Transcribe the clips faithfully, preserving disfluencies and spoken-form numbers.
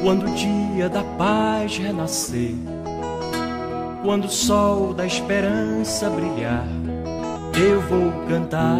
Quando o dia da paz renascer, quando o sol da esperança brilhar, eu vou cantar.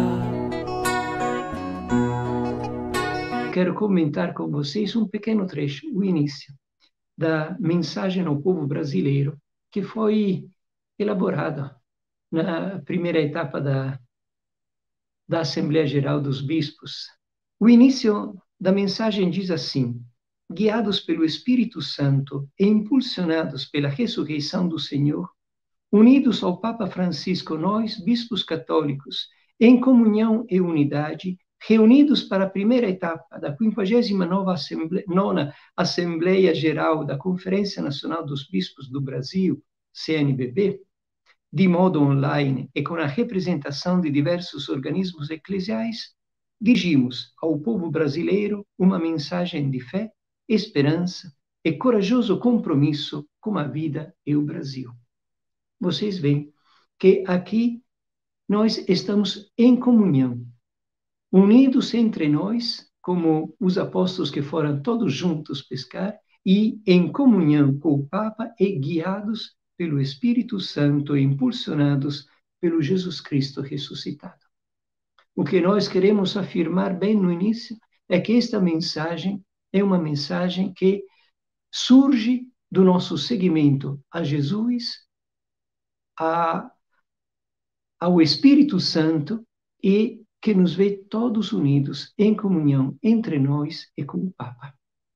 Quero comentar com vocês um pequeno trecho, o início da mensagem ao povo brasileiro, que foi elaborada na primeira etapa da, da Assembleia Geral dos Bispos. O início da mensagem diz assim: guiados pelo Espírito Santo e impulsionados pela ressurreição do Senhor, unidos ao Papa Francisco, nós, bispos católicos, em comunhão e unidade, reunidos para a primeira etapa da quinquagésima nona Assembleia Geral da Conferência Nacional dos Bispos do Brasil, C N B B, de modo online e com a representação de diversos organismos eclesiais, dirigimos ao povo brasileiro uma mensagem de fé, esperança e corajoso compromisso com a vida e o Brasil. Vocês veem que aqui nós estamos em comunhão, unidos entre nós, como os apóstolos que foram todos juntos pescar, e em comunhão com o Papa e guiados pelo Espírito Santo e impulsionados pelo Jesus Cristo ressuscitado. O que nós queremos afirmar bem no início é que esta mensagem é uma mensagem que surge do nosso seguimento a Jesus, a, ao Espírito Santo, e que nos vê todos unidos em comunhão entre nós e com o Papa.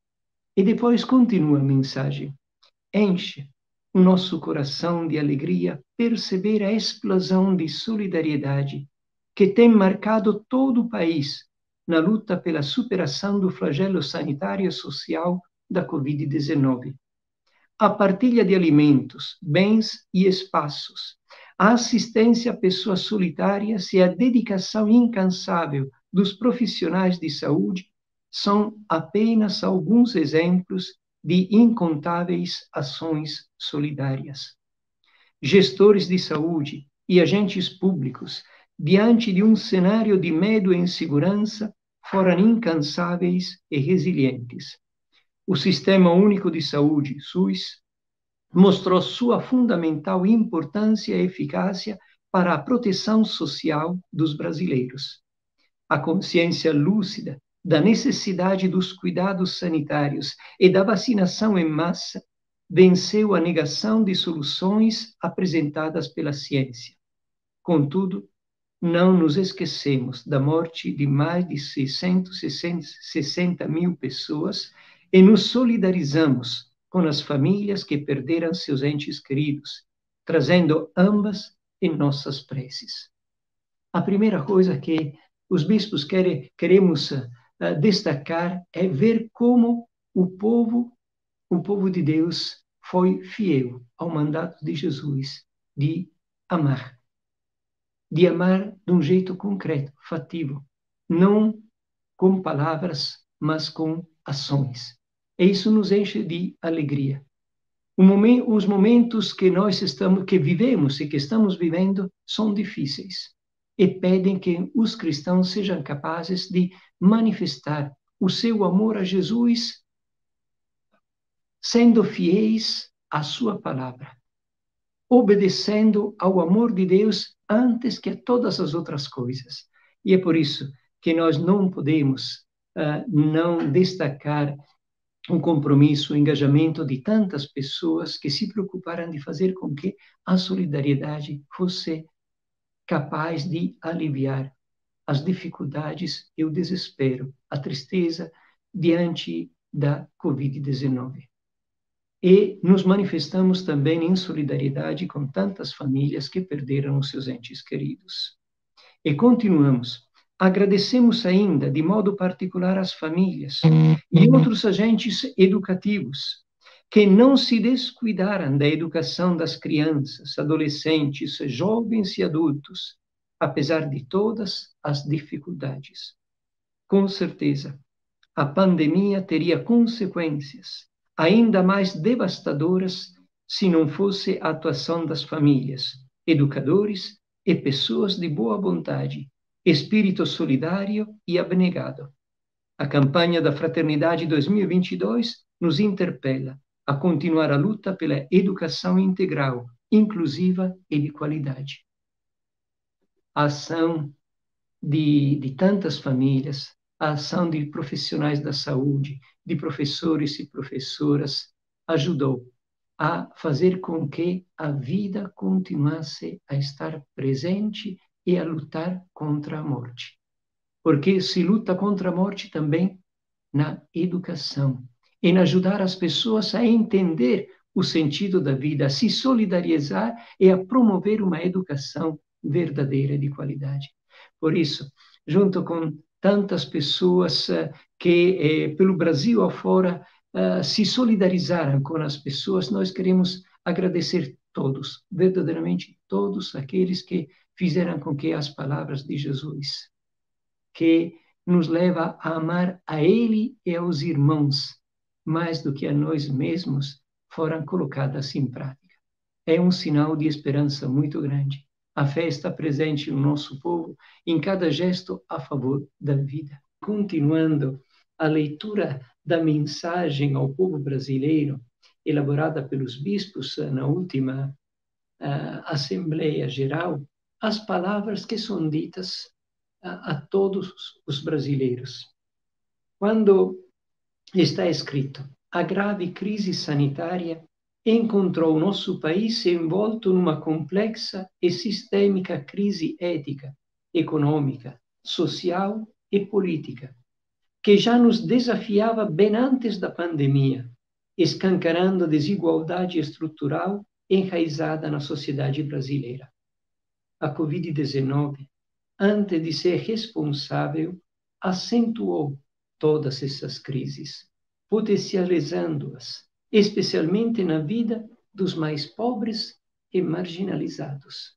E depois continua a mensagem. Enche o nosso coração de alegria perceber a explosão de solidariedade que tem marcado todo o país na luta pela superação do flagelo sanitário e social da covid dezenove. A partilha de alimentos, bens e espaços, a assistência a pessoas solitárias e a dedicação incansável dos profissionais de saúde são apenas alguns exemplos de incontáveis ações solidárias. Gestores de saúde e agentes públicos, diante de um cenário de medo e insegurança, foram incansáveis e resilientes. O Sistema Único de Saúde, SUS, mostrou sua fundamental importância e eficácia para a proteção social dos brasileiros. A consciência lúcida da necessidade dos cuidados sanitários e da vacinação em massa venceu a negação de soluções apresentadas pela ciência. Contudo, não nos esquecemos da morte de mais de seiscentos e sessenta mil pessoas e nos solidarizamos com as famílias que perderam seus entes queridos, trazendo ambas em nossas preces. A primeira coisa que os bispos querem, queremos uh, destacar é ver como o povo, o povo de Deus foi fiel ao mandato de Jesus de amar. De amar de um jeito concreto, fativo, não com palavras, mas com ações. E isso nos enche de alegria. Momento, os momentos que nós estamos, que vivemos e que estamos vivendo são difíceis e pedem que os cristãos sejam capazes de manifestar o seu amor a Jesus, sendo fiéis à sua palavra, obedecendo ao amor de Deus antes que a todas as outras coisas. E é por isso que nós não podemos uh, não destacar um compromisso, o engajamento de tantas pessoas que se preocuparam de fazer com que a solidariedade fosse capaz de aliviar as dificuldades e o desespero, a tristeza diante da covid dezenove. E nos manifestamos também em solidariedade com tantas famílias que perderam os seus entes queridos. E continuamos. Agradecemos ainda, de modo particular, às famílias e outros agentes educativos que não se descuidaram da educação das crianças, adolescentes, jovens e adultos, apesar de todas as dificuldades. Com certeza, a pandemia teria consequências ainda mais devastadoras se não fosse a atuação das famílias, educadores e pessoas de boa vontade, espírito solidário e abnegado. A campanha da Fraternidade dois mil e vinte e dois nos interpela a continuar a luta pela educação integral, inclusiva e de qualidade. A ação de, de tantas famílias, a ação de profissionais da saúde, de professores e professoras, ajudou a fazer com que a vida continuasse a estar presente e a lutar contra a morte. Porque se luta contra a morte também na educação, em ajudar as pessoas a entender o sentido da vida, a se solidarizar e a promover uma educação verdadeira de qualidade. Por isso, junto com tantas pessoas uh, que, eh, pelo Brasil afora, uh, se solidarizaram com as pessoas, nós queremos agradecer todos, verdadeiramente todos aqueles que fizeram com que as palavras de Jesus, que nos leva a amar a Ele e aos irmãos, mais do que a nós mesmos, foram colocadas em prática. É um sinal de esperança muito grande. A fé está presente no nosso povo, em cada gesto a favor da vida. Continuando a leitura da mensagem ao povo brasileiro, elaborada pelos bispos na última uh, Assembleia Geral, as palavras que são ditas a, a todos os brasileiros. Quando está escrito: a grave crise sanitária encontrou o nosso país envolto numa complexa e sistêmica crise ética, econômica, social e política, que já nos desafiava bem antes da pandemia, escancarando a desigualdade estrutural enraizada na sociedade brasileira. A covid dezenove, antes de ser responsável, acentuou todas essas crises, potencializando-as, especialmente na vida dos mais pobres e marginalizados.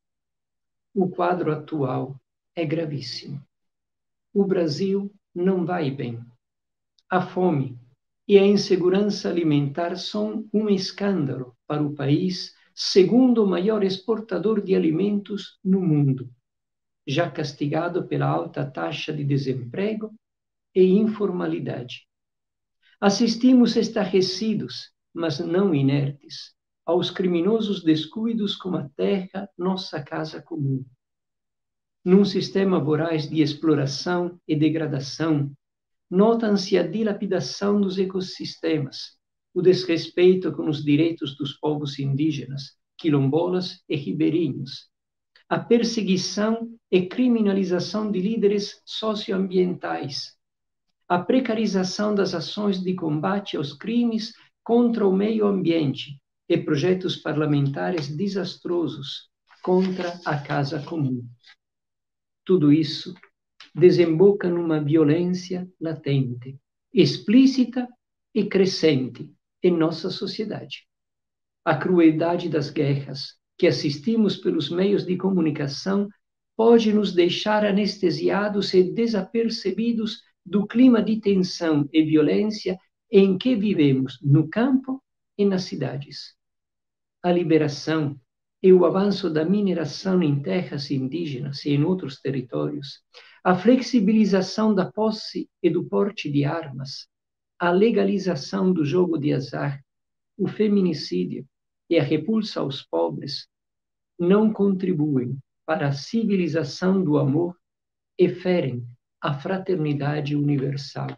O quadro atual é gravíssimo. O Brasil não vai bem. A fome e a insegurança alimentar são um escândalo para o país, segundo o maior exportador de alimentos no mundo, já castigado pela alta taxa de desemprego e informalidade. Assistimos estarrecidos, mas não inertes, aos criminosos descuidos com a terra, nossa casa comum. Num sistema voraz de exploração e degradação, nota-se a dilapidação dos ecossistemas, o desrespeito com os direitos dos povos indígenas, quilombolas e ribeirinhos, a perseguição e criminalização de líderes socioambientais, a precarização das ações de combate aos crimes contra o meio ambiente e projetos parlamentares desastrosos contra a casa comum. Tudo isso desemboca numa violência latente, explícita e crescente em nossa sociedade. A crueldade das guerras que assistimos pelos meios de comunicação pode nos deixar anestesiados e desapercebidos do clima de tensão e violência em que vivemos no campo e nas cidades. A liberação e o avanço da mineração em terras indígenas e em outros territórios, a flexibilização da posse e do porte de armas, a legalização do jogo de azar, o feminicídio e a repulsa aos pobres não contribuem para a civilização do amor e ferem a fraternidade universal.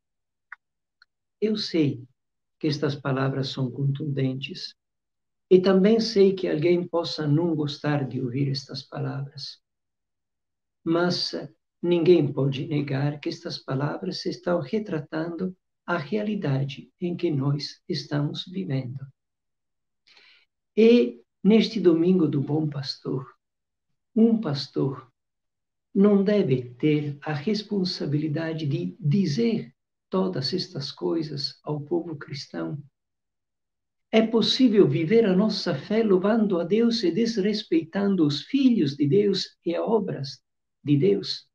Eu sei que estas palavras são contundentes e também sei que alguém possa não gostar de ouvir estas palavras. Mas ninguém pode negar que estas palavras estão retratando a realidade em que nós estamos vivendo. E neste domingo do Bom Pastor, um pastor não deve ter a responsabilidade de dizer todas estas coisas ao povo cristão. É possível viver a nossa fé louvando a Deus e desrespeitando os filhos de Deus e as obras de Deus?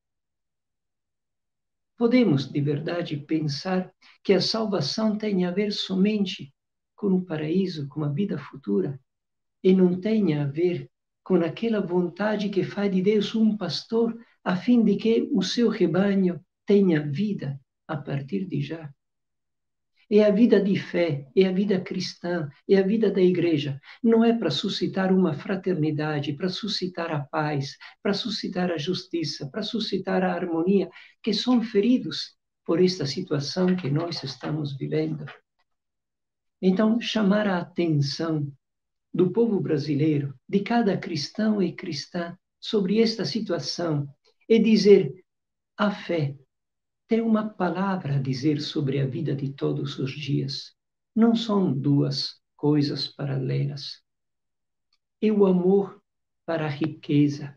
Podemos, de verdade, pensar que a salvação tem a ver somente com o paraíso, com a vida futura, e não tem a ver com aquela vontade que faz de Deus um pastor, a fim de que o seu rebanho tenha vida a partir de já. É a vida de fé, é a vida cristã, é a vida da igreja. Não é para suscitar uma fraternidade, para suscitar a paz, para suscitar a justiça, para suscitar a harmonia, que são feridos por esta situação que nós estamos vivendo. Então, chamar a atenção do povo brasileiro, de cada cristão e cristã, sobre esta situação e dizer: a fé tem uma palavra a dizer sobre a vida de todos os dias. Não são duas coisas paralelas. É o amor para a riqueza.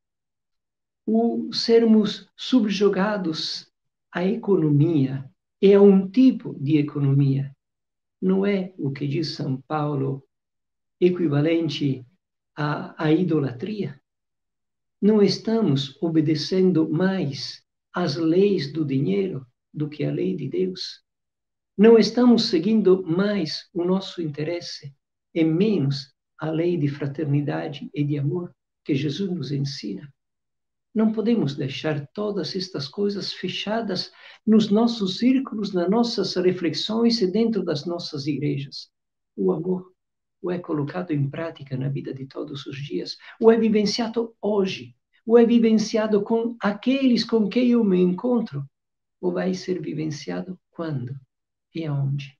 O sermos subjugados à economia é um tipo de economia. Não é o que diz São Paulo equivalente à, à idolatria? Não estamos obedecendo mais às leis do dinheiro do que a lei de Deus? Não estamos seguindo mais o nosso interesse e menos a lei de fraternidade e de amor que Jesus nos ensina? Não podemos deixar todas estas coisas fechadas nos nossos círculos, nas nossas reflexões e dentro das nossas igrejas. O amor ou é colocado em prática na vida de todos os dias, ou é vivenciado hoje, ou é vivenciado com aqueles com quem eu me encontro, ou vai ser vivenciado quando e aonde?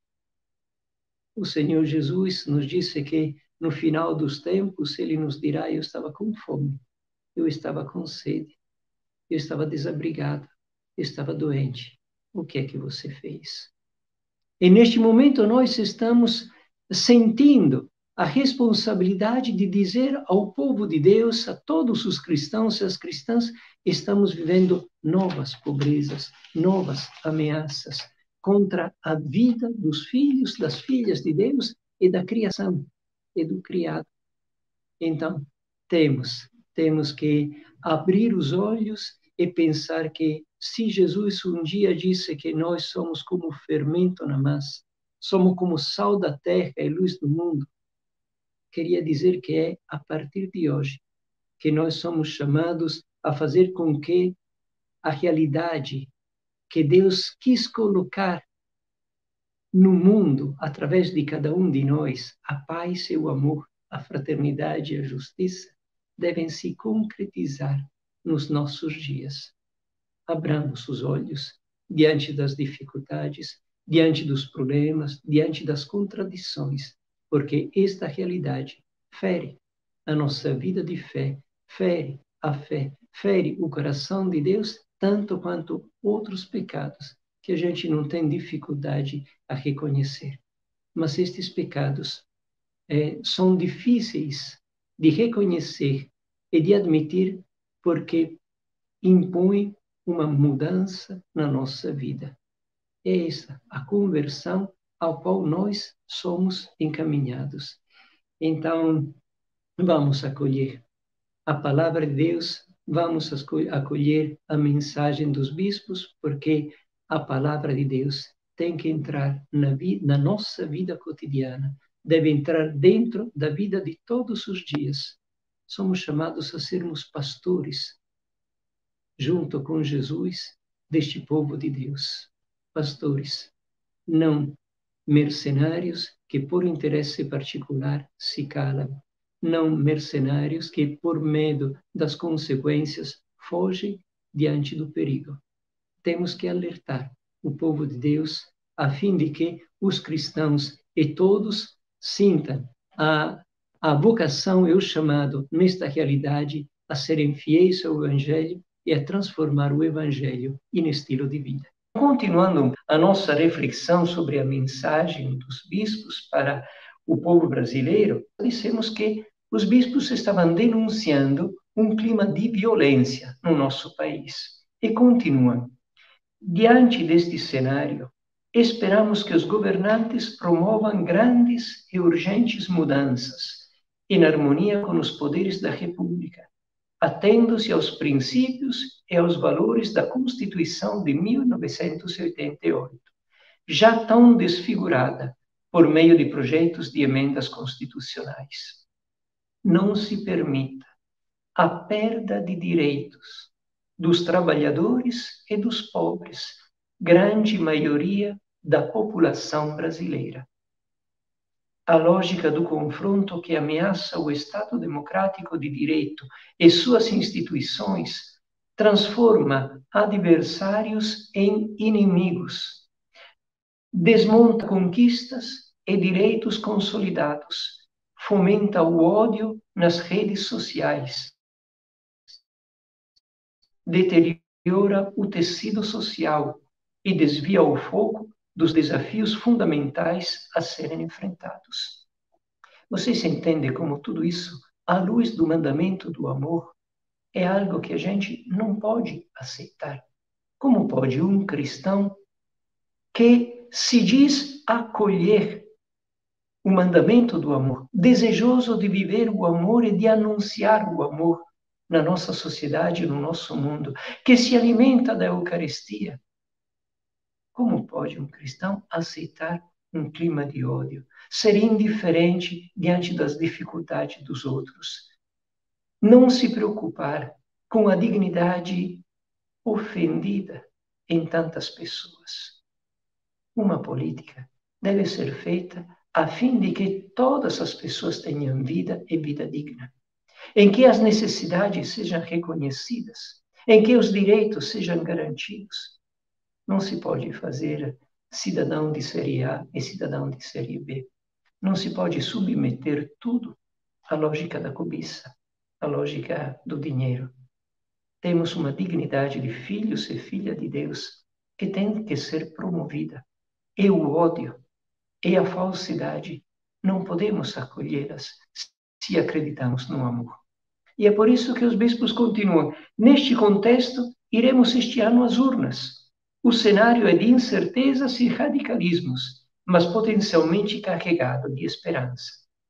O Senhor Jesus nos disse que no final dos tempos Ele nos dirá: eu estava com fome, eu estava com sede, eu estava desabrigado, eu estava doente. O que é que você fez? E neste momento nós estamos sentindo a responsabilidade de dizer ao povo de Deus, a todos os cristãos e as cristãs: estamos vivendo novas pobrezas, novas ameaças contra a vida dos filhos, das filhas de Deus e da criação e do criado. Então, temos, temos que abrir os olhos e pensar que, se Jesus um dia disse que nós somos como fermento na massa, somos como sal da terra e luz do mundo, queria dizer que é a partir de hoje que nós somos chamados a fazer com que a realidade que Deus quis colocar no mundo, através de cada um de nós, a paz e o amor, a fraternidade e a justiça, devem se concretizar nos nossos dias. Abramos os olhos diante das dificuldades, diante dos problemas, diante das contradições, porque esta realidade fere a nossa vida de fé, fere a fé, fere o coração de Deus, tanto quanto outros pecados que a gente não tem dificuldade a reconhecer. Mas estes pecados é, são difíceis de reconhecer e de admitir, porque impõem uma mudança na nossa vida. É essa a conversão ao qual nós somos encaminhados. Então, vamos acolher a palavra de Deus, vamos acolher a mensagem dos bispos, porque a palavra de Deus tem que entrar na, vida, na nossa vida cotidiana, deve entrar dentro da vida de todos os dias. Somos chamados a sermos pastores, junto com Jesus, deste povo de Deus. Pastores, não mercenários que por interesse particular se calam, não mercenários que por medo das consequências fogem diante do perigo. Temos que alertar o povo de Deus a fim de que os cristãos e todos sintam a, a vocação e o chamado nesta realidade a serem fiéis ao Evangelho e a transformar o Evangelho em estilo de vida. Continuando a nossa reflexão sobre a mensagem dos bispos para o povo brasileiro, dissemos que os bispos estavam denunciando um clima de violência no nosso país. E continuam: diante deste cenário, esperamos que os governantes promovam grandes e urgentes mudanças, em harmonia com os poderes da República, atendo-se aos princípios e aos valores da Constituição de mil novecentos e oitenta e oito, já tão desfigurada por meio de projetos de emendas constitucionais. Não se permita a perda de direitos dos trabalhadores e dos pobres, grande maioria da população brasileira. A lógica do confronto que ameaça o Estado democrático de direito e suas instituições transforma adversários em inimigos, desmonta conquistas e direitos consolidados, fomenta o ódio nas redes sociais, deteriora o tecido social e desvia o foco dos desafios fundamentais a serem enfrentados. Você se entende como tudo isso, à luz do mandamento do amor, é algo que a gente não pode aceitar. Como pode um cristão que se diz acolher o mandamento do amor, desejoso de viver o amor e de anunciar o amor na nossa sociedade, no nosso mundo, que se alimenta da Eucaristia, como pode um cristão aceitar um clima de ódio, ser indiferente diante das dificuldades dos outros, não se preocupar com a dignidade ofendida em tantas pessoas? Uma política deve ser feita a fim de que todas as pessoas tenham vida e vida digna, em que as necessidades sejam reconhecidas, em que os direitos sejam garantidos. Não se pode fazer cidadão de série A e cidadão de série B. Não se pode submeter tudo à lógica da cobiça, à lógica do dinheiro. Temos uma dignidade de filhos e filhas de Deus que tem que ser promovida. E o ódio e a falsidade não podemos acolhê-las se acreditamos no amor. E é por isso que os bispos continuam. Neste contexto, iremos este ano às urnas. O cenário é de incertezas e radicalismos, mas potencialmente carregado de esperança.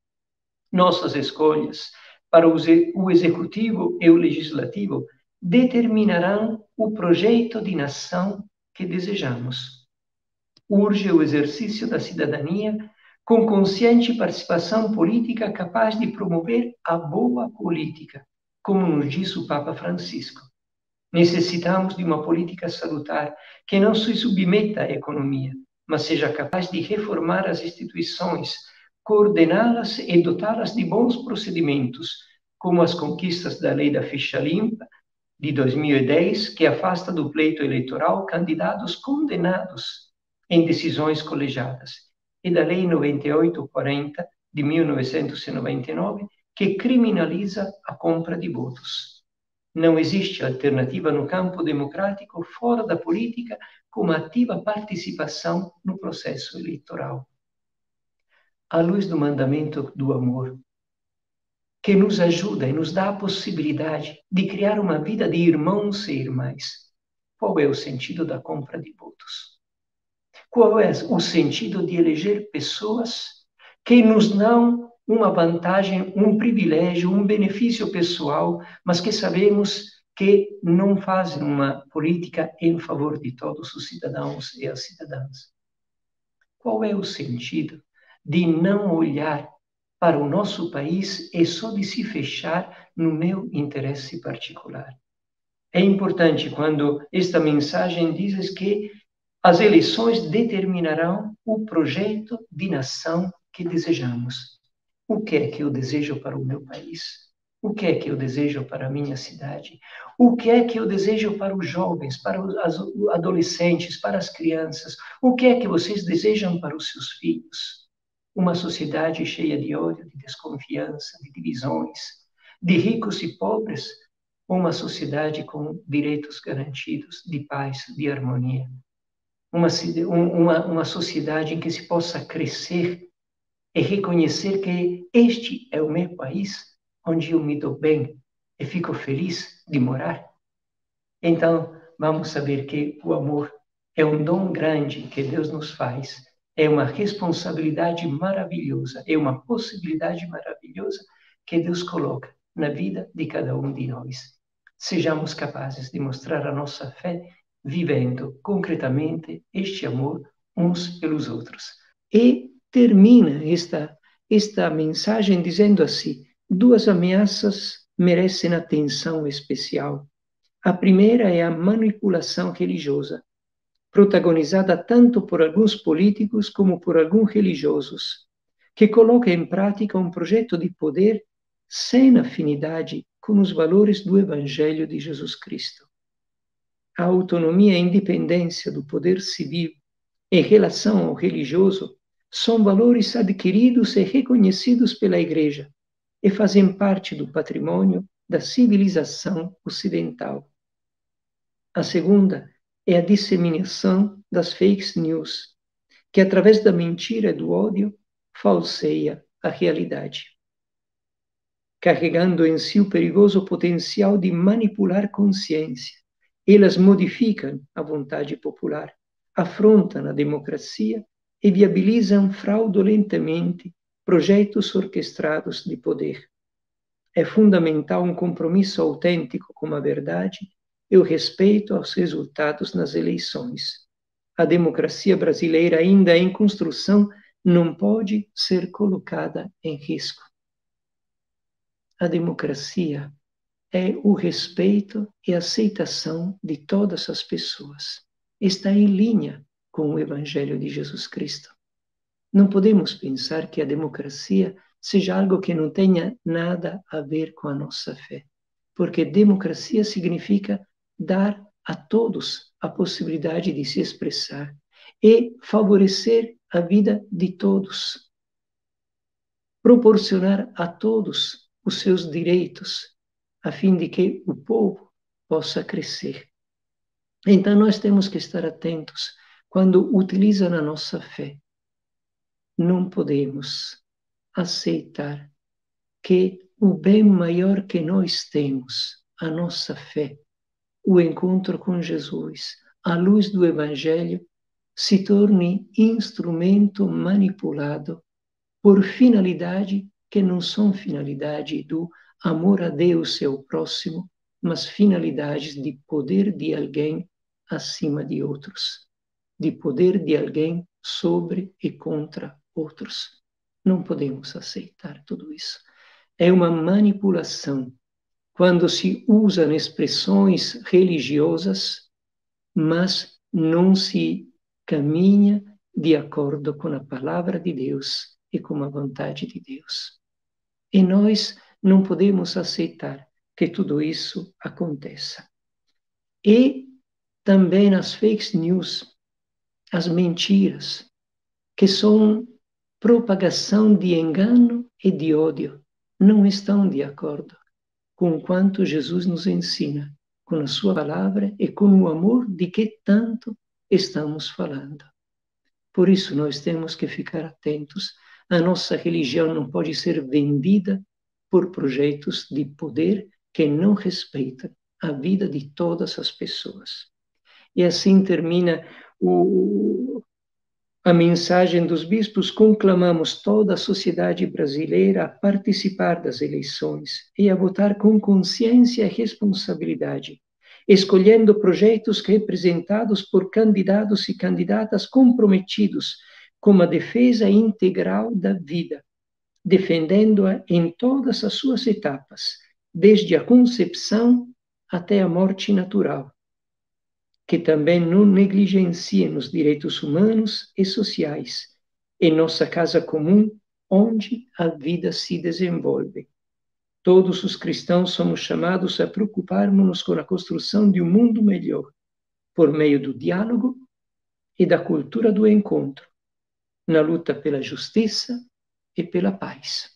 Nossas escolhas para o executivo e o legislativo determinarão o projeto de nação que desejamos. Urge o exercício da cidadania com consciente participação política capaz de promover a boa política, como nos diz o Papa Francisco. Necessitamos de uma política salutar que não se submeta à economia, mas seja capaz de reformar as instituições, coordená-las e dotá-las de bons procedimentos, como as conquistas da Lei da Ficha Limpa, de dois mil e dez, que afasta do pleito eleitoral candidatos condenados em decisões colegiadas, e da Lei noventa e oito quarenta, de mil novecentos e noventa e nove, que criminaliza a compra de votos. Não existe alternativa no campo democrático fora da política como ativa participação no processo eleitoral. À luz do mandamento do amor, que nos ajuda e nos dá a possibilidade de criar uma vida de irmãos e irmãs, qual é o sentido da compra de votos? Qual é o sentido de eleger pessoas que nos dão uma vantagem, um privilégio, um benefício pessoal, mas que sabemos que não fazem uma política em favor de todos os cidadãos e as cidadãs? Qual é o sentido de não olhar para o nosso país e só de se fechar no meu interesse particular? É importante quando esta mensagem diz que as eleições determinarão o projeto de nação que desejamos. O que é que eu desejo para o meu país? O que é que eu desejo para a minha cidade? O que é que eu desejo para os jovens, para os adolescentes, para as crianças? O que é que vocês desejam para os seus filhos? Uma sociedade cheia de ódio, de desconfiança, de divisões, de ricos e pobres, ou uma sociedade com direitos garantidos, de paz, de harmonia? Uma, uma, uma sociedade em que se possa crescer e reconhecer que este é o meu país, onde eu me dou bem e fico feliz de morar. Então, vamos saber que o amor é um dom grande que Deus nos faz, é uma responsabilidade maravilhosa, é uma possibilidade maravilhosa que Deus coloca na vida de cada um de nós. Sejamos capazes de mostrar a nossa fé vivendo concretamente este amor uns pelos outros. E termina esta, esta mensagem dizendo assim: duas ameaças merecem atenção especial. A primeira é a manipulação religiosa, protagonizada tanto por alguns políticos como por alguns religiosos, que coloca em prática um projeto de poder sem afinidade com os valores do Evangelho de Jesus Cristo. A autonomia e a independência do poder civil em relação ao religioso são valores adquiridos e reconhecidos pela Igreja e fazem parte do patrimônio da civilização ocidental. A segunda é a disseminação das fake news, que através da mentira e do ódio falseia a realidade, carregando em si o perigoso potencial de manipular consciência. Elas modificam a vontade popular, afrontam a democracia e viabilizam fraudulentamente projetos orquestrados de poder. É fundamental um compromisso autêntico com a verdade e o respeito aos resultados nas eleições. A democracia brasileira, ainda em construção, não pode ser colocada em risco. A democracia é o respeito e aceitação de todas as pessoas. Está em linha com o Evangelho de Jesus Cristo. Não podemos pensar que a democracia seja algo que não tenha nada a ver com a nossa fé, porque democracia significa dar a todos a possibilidade de se expressar e favorecer a vida de todos, proporcionar a todos os seus direitos, a fim de que o povo possa crescer. Então nós temos que estar atentos quando utilizam a nossa fé. Não podemos aceitar que o bem maior que nós temos, a nossa fé, o encontro com Jesus, a luz do Evangelho, se torne instrumento manipulado por finalidade que não são finalidade do amor a Deus e ao próximo, mas finalidades de poder de alguém acima de outros, de poder de alguém sobre e contra outros. Não podemos aceitar tudo isso. É uma manipulação quando se usam expressões religiosas, mas não se caminha de acordo com a palavra de Deus e com a vontade de Deus. E nós não podemos aceitar que tudo isso aconteça. E também as fake news, as mentiras, que são propagação de engano e de ódio, não estão de acordo com quanto Jesus nos ensina, com a sua palavra e com o amor de que tanto estamos falando. Por isso nós temos que ficar atentos. A nossa religião não pode ser vendida por projetos de poder que não respeitam a vida de todas as pessoas. E assim termina o, a mensagem dos bispos. Conclamamos toda a sociedade brasileira a participar das eleições e a votar com consciência e responsabilidade, escolhendo projetos representados por candidatos e candidatas comprometidos com a defesa integral da vida, defendendo-a em todas as suas etapas, desde a concepção até a morte natural, que também não negligenciem os direitos humanos e sociais em nossa casa comum, onde a vida se desenvolve. Todos os cristãos somos chamados a preocuparmos-nos com a construção de um mundo melhor, por meio do diálogo e da cultura do encontro, na luta pela justiça e pela paz.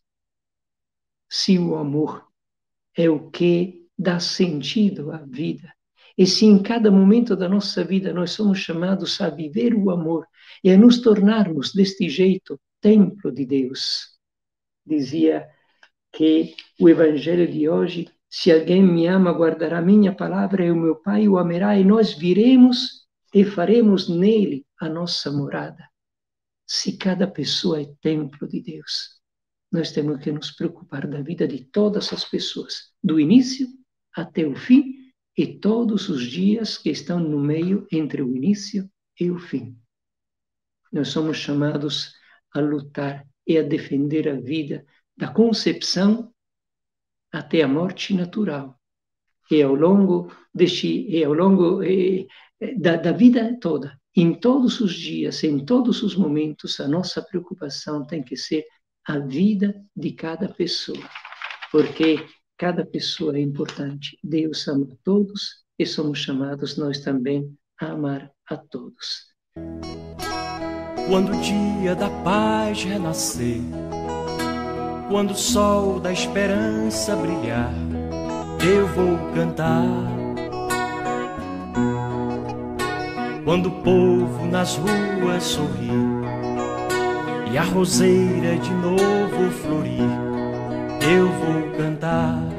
Se o amor é o que dá sentido à vida, e se em cada momento da nossa vida nós somos chamados a viver o amor e a nos tornarmos deste jeito templo de Deus, dizia que o Evangelho de hoje: se alguém me ama, guardará minha palavra, e o meu Pai o amará, e nós viremos e faremos nele a nossa morada. Se cada pessoa é templo de Deus, nós temos que nos preocupar da vida de todas as pessoas, do início até o fim, e todos os dias que estão no meio entre o início e o fim. Nós somos chamados a lutar e a defender a vida da concepção até a morte natural, e ao longo, deste, e ao longo eh, da, da vida toda, em todos os dias, em todos os momentos, a nossa preocupação tem que ser a vida de cada pessoa, porque cada pessoa é importante. Deus ama a todos e somos chamados nós também a amar a todos. Quando o dia da paz renascer, quando o sol da esperança brilhar, eu vou cantar. Quando o povo nas ruas sorrir e a roseira de novo florir, eu vou cantar.